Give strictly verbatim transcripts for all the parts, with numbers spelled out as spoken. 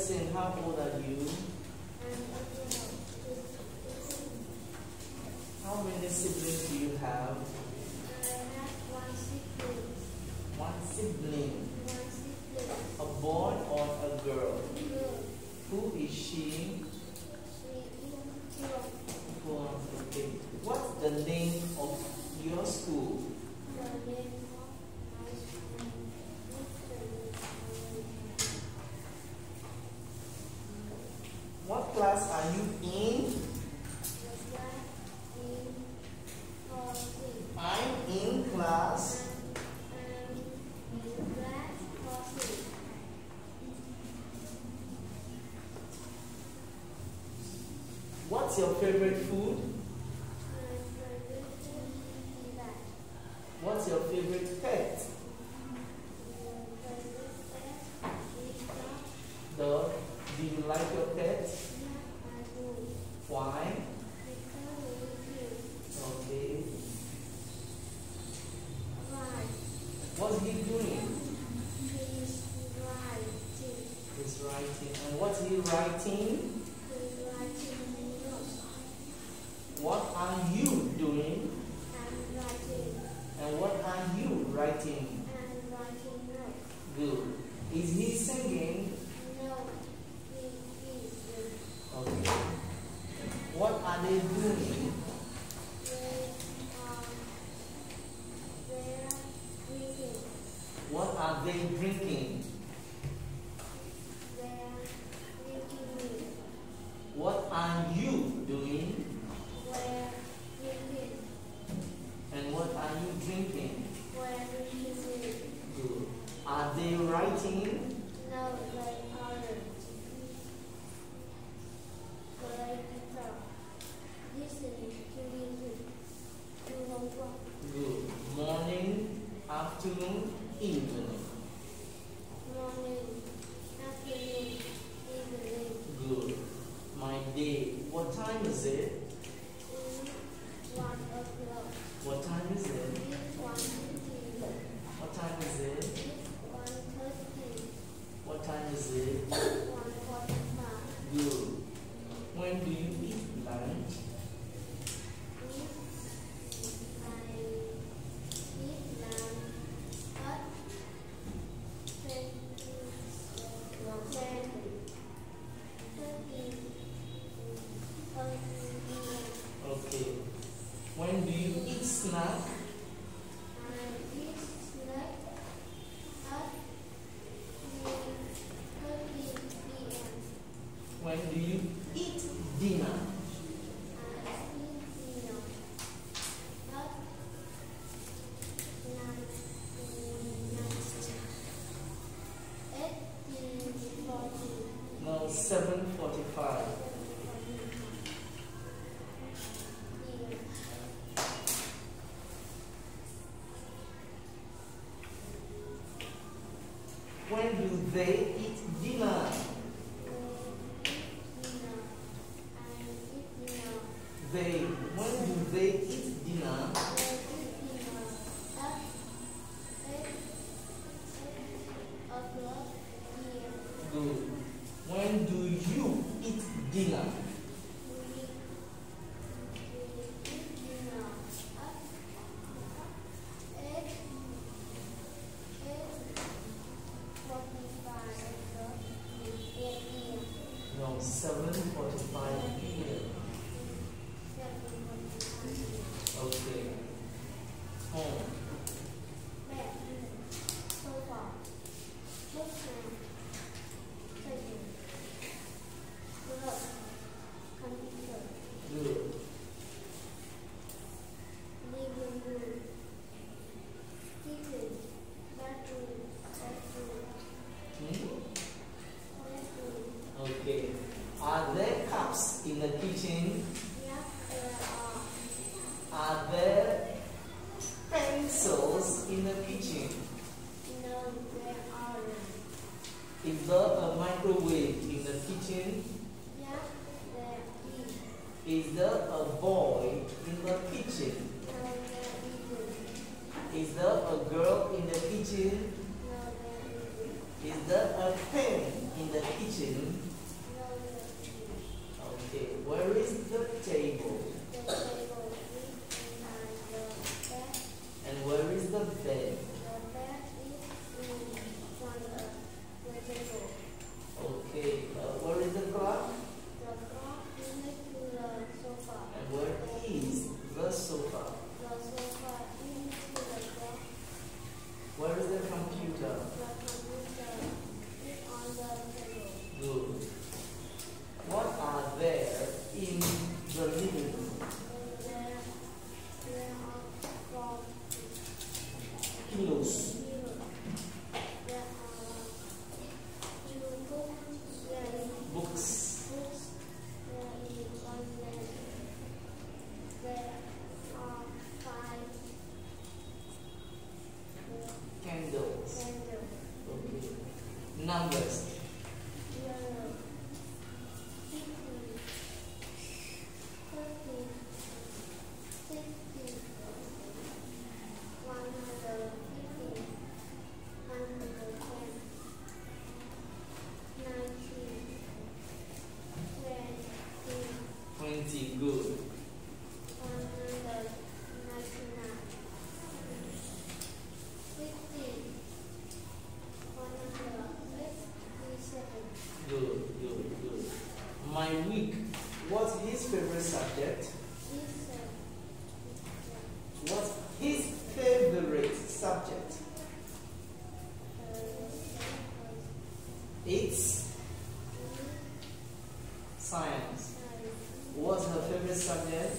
Justin, how old are you? How many siblings do you have? I have one sibling. One sibling. One sibling. A boy or a girl? Girl. Who is she? She is twelve. Twelve. Okay. What's the name of your school? The name of my school is What class are you in? the class in fourteen. I'm in class. I'm in class fourteen. What's your favorite food? My favorite food is that. What's your favorite pet? My favorite pet is dog. Dog. Do you like your pet? Yeah, I do. Why? Because it's cute. Okay. Right. What's he doing? He's writing. He's writing. And what's he writing? He's writing notes. What are you doing? I'm writing. And what are you writing? I'm writing notes. Good. Is he singing? No, he is. Okay. What are they doing? They are. They are reading. What are they drinking? They are reading. What are you doing? We're reading. And what are you drinking? We're reading. Good. Are they writing? No, they aren't. Play guitar. Listening to music. Do homework. Good. Morning, afternoon, evening. Morning. Afternoon. Evening. Good. My day. What time is it? One o'clock. What time is it? It's one fifteen. What time is it? It's one thirty. What time is it? One forty-five. Good. When do you eat lunch? I eat lunch at ten, ten, thirty, Okay. When do you eat snack? I eat snack at three thirty p m When do you eat dinner? I eat dinner at nine, eight forty. No, seven forty-five. When do they eat dinner? They. When do they eat dinner? Good. When do you eat dinner? No, seven forty-five p m Okay. Home. Good. Living room, kitchen, bathroom, bedroom, Hmm? bedroom. Okay. Are there cups in the kitchen? Yeah, there are. Are there pencils in the kitchen? No, there aren't. Is there a microwave in the kitchen? Yeah, there is. Is there a boy in the kitchen? No, there isn't. Is there a girl in the kitchen? No, there isn't. Is there a pen in the kitchen? No, the kitchen. Okay. Where is the table? The table is behind the bed. And where is the bed? The bed is in front of the table. Okay. Uh, where is the clock? The clock is next to the sofa. And where is the sofa? The sofa is next to the clock. Where is the computer? The computer is on the table. Good. What are there in the living room? And there, there are four Pillows. pillows. There are two books. There is Books. books. There is one lamp. There are five Candles. candles. Okay. Numbers. Yellow. Fifty. Thirty. Sixty. One hundred fifty. One hundred ten. Ninety. Twenty. Twenty. Good. One hundred ninety-nine. Fifty. One hundred fifty-seven. Good. Good. Good. My week. What's his favorite subject? Fifty-seven. What's his favorite subject? It's science. What's her favorite subject?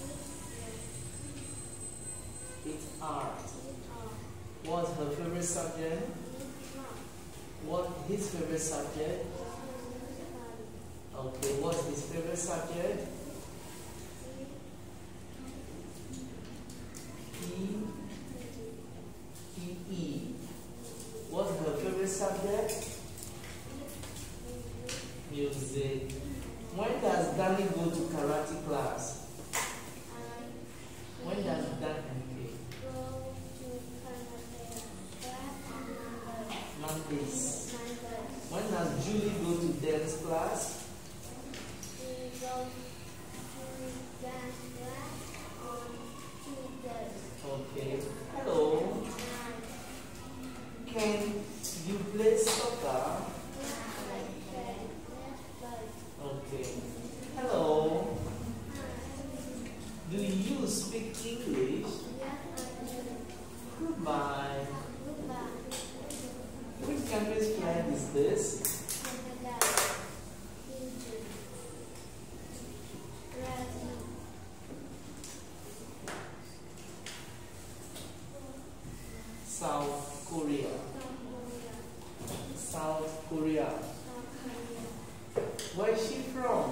It's art. What's her favorite subject? What his favorite subject? Okay, what's his favorite subject? P P E. What's her favorite subject? Music. When does Danny go to karate class? When does Danny? Mondays. When does Julie go to dance class? Okay. Hello. Can you play soccer? Okay. Hello. Do you speak English? Goodbye. Which country's flag is this? South Korea. South Korea. Where is she from?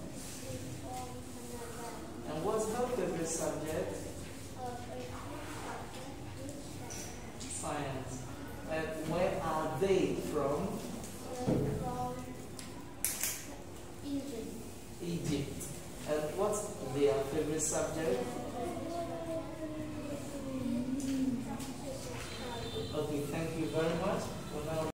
And what's her favorite subject? Science. And where are they from?